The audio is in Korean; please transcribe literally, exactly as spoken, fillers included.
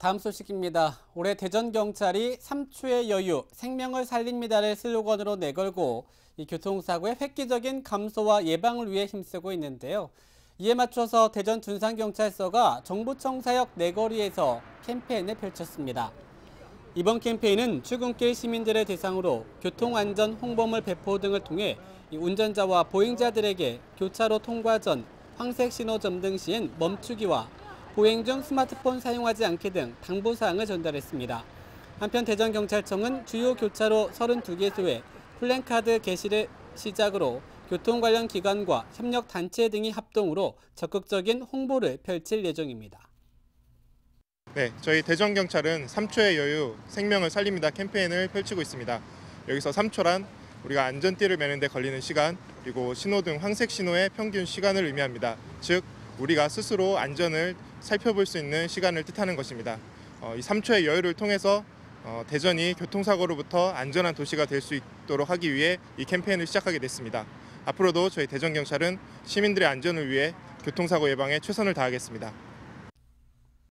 다음 소식입니다. 올해 대전경찰이 삼 초의 여유, 생명을 살립니다를 슬로건으로 내걸고 이 교통사고의 획기적인 감소와 예방을 위해 힘쓰고 있는데요. 이에 맞춰서 대전 둔산경찰서가 정부청 사역 내거리에서 캠페인을 펼쳤습니다. 이번 캠페인은 출근길 시민들의 대상으로 교통안전 홍보물 배포 등을 통해 이 운전자와 보행자들에게 교차로 통과 전 황색 신호점 등 시엔 멈추기와 보행 중 스마트폰 사용하지 않기 등 당부사항을 전달했습니다. 한편 대전경찰청은 주요 교차로 서른두 개소에 플랜카드 게시를 시작으로 교통 관련 기관과 협력단체 등이 합동으로 적극적인 홍보를 펼칠 예정입니다. 네, 저희 대전경찰은 삼 초의 여유, 생명을 살립니다 캠페인을 펼치고 있습니다. 여기서 삼 초란 우리가 안전띠를 매는 데 걸리는 시간, 그리고 신호등 황색 신호의 평균 시간을 의미합니다. 즉, 우리가 스스로 안전을 살펴볼 수 있는 시간을 뜻하는 것입니다. 어, 이 삼 초의 여유를 통해서 어, 대전이 교통사고로부터 안전한 도시가 될 수 있도록 하기 위해 이 캠페인을 시작하게 됐습니다. 앞으로도 저희 대전경찰은 시민들의 안전을 위해 교통사고 예방에 최선을 다하겠습니다.